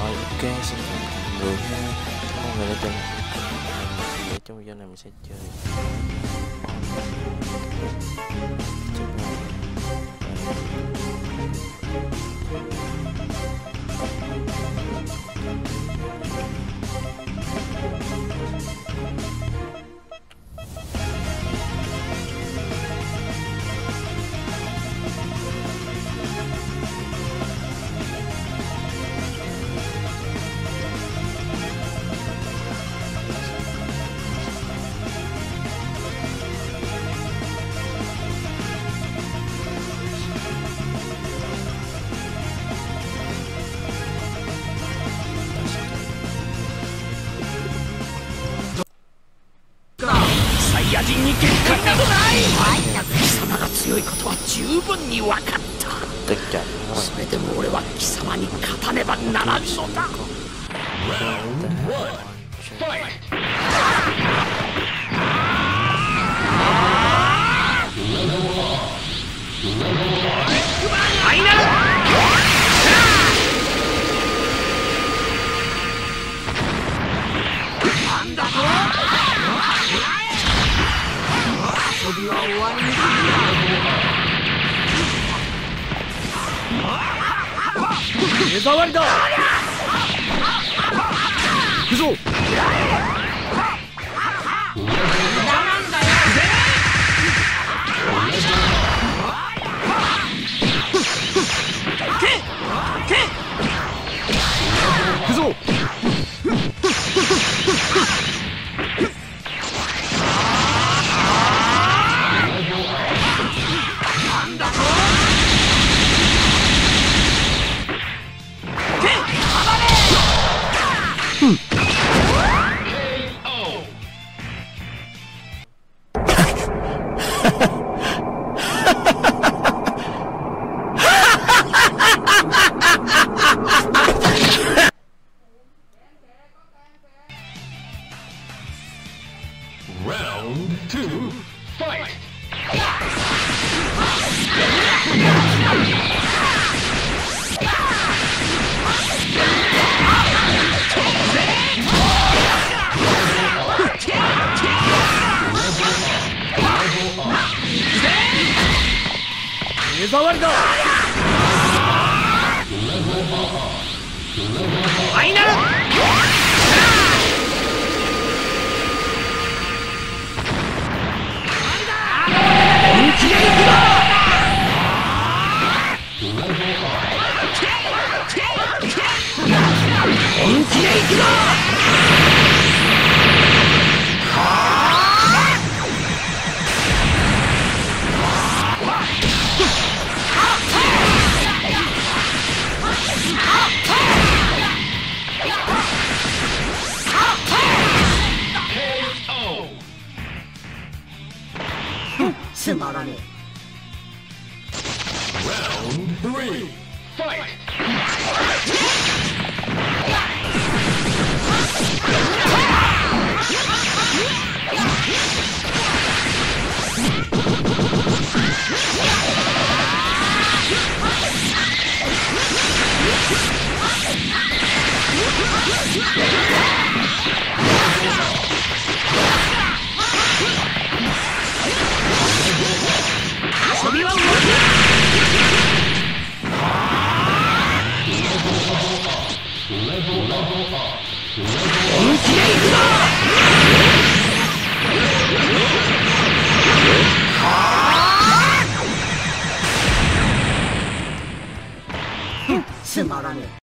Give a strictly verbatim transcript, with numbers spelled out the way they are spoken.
Rồi ok, xin chào mọi người ha. Mọi người đã chơi để trong video này mình sẽ chơi サイヤ人に限界などない。貴様が強いことは十分に分かった。それでも俺は貴様に勝たねばならんのだ。なんだと。遊びは終わりにする。目障りだ。行くぞ。なんだよ。けけ行くぞ。 Round two, fight! 目障りだ。ファイナル。本気で行くぞ。本気で行くぞ。つまらねえ。 Round three, fight! 遊びは終わり。本気で行くぞ。つまらねえ。